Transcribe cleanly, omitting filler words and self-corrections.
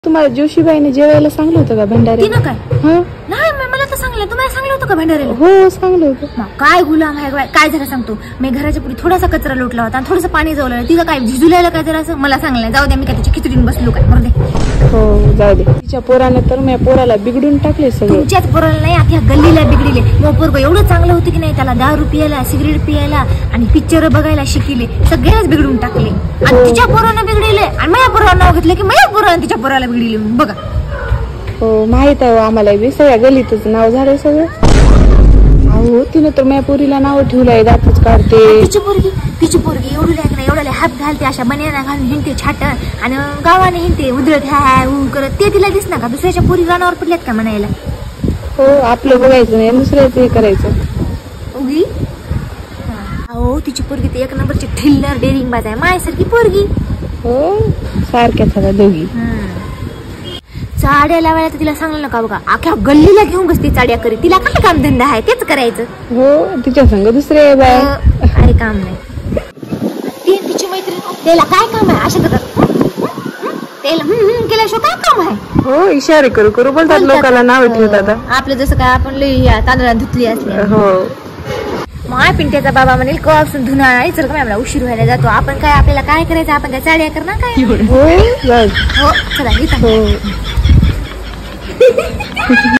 तुम्हाला जोशीबाईने जेवायला सांगलं होतं का भंडारे? तिनं काय? नाही मला तर सांगलं. तुम्हाला सांगलं होतं का भंडाऱ्याला? हो सांगलं होतं. मग काय गुलाम आहे काय झालं सांगतो. मी घराच्या पुढे थोडासा कचरा लोटला होता आणि थोडंसं पाणी जवळ तिथं काय झिजुलायला काय जरा असं मला सांगलं. जाऊ द्या मी काय तिची खिचडीने बसलो काय मरू दे. हो जाऊ दे. तिच्या पोराने तर माझ्या पोराला बिघडून टाकले सगळं. तुमच्याच पोराला नाही अख्या गल्लीला बिघडिले. मग पोरग एवढं चांगलं होतं की नाही त्याला दारू पियाला सिगरेट पियाला आणि पिक्चर बघायला शिकिले सगळ्याच बिघडून टाकले. आणि तिच्या पोरानं बिघडिले आणि माझ्या पोराला नाव घेतलं की माझ्या पोरानं तिच्या पोराला बिघडिले. बघा हो माहित आहे आम्हाला बी सगळ्या गल्लीतच नाव झालं सगळं. अहो तिनं तर माझ्या पोरीला नाव ठेवलंय दातच काढते. तिची पोरगी एवढ्या हात घालते अशा बन्याना घालून हिंडते छाट आणि गावाने हिंडते उधळत ह्या करत ते तिला दिसणार का? दुसऱ्याच्या पोरी गाणावर पडल्यात का म्हणायला? हो आपलं बघायचं नाही दुसऱ्याच हे करायचं. उगी अहो तिची पोरगी ते एक नंबरची ठिल्लर डेरिंग बाज आहे माझ्यासारखी पोरगी. हो सारख्याच आता दोघी. चाड्या लावायला तर तिला सांगलं नका बघा. अख्या गल्लीला घेऊन बसते चाड्या करी. तिला काय काम धंदा आहे तेच करायचं. हो तिच्या संग दुसरे बाय काय काम नाही. तिची मैत्रीण त्याला काय काम आहे अशा करतात. त्याला केल्याशिवाय काय काम आहे. हो इशारे करू करू बोलतात लोकांना नाव ठेवतात. आपलं जसं काय आपण लई तांदळा धुतली असली. हो मग पिंट्याचा बाबा म्हणेल कवापासून धुना आहे चल का आम्हाला उशीर व्हायला जातो. आपण काय आपल्याला काय करायचं आपण काय चाड्या करणार काय. हो हो चला इथं. हो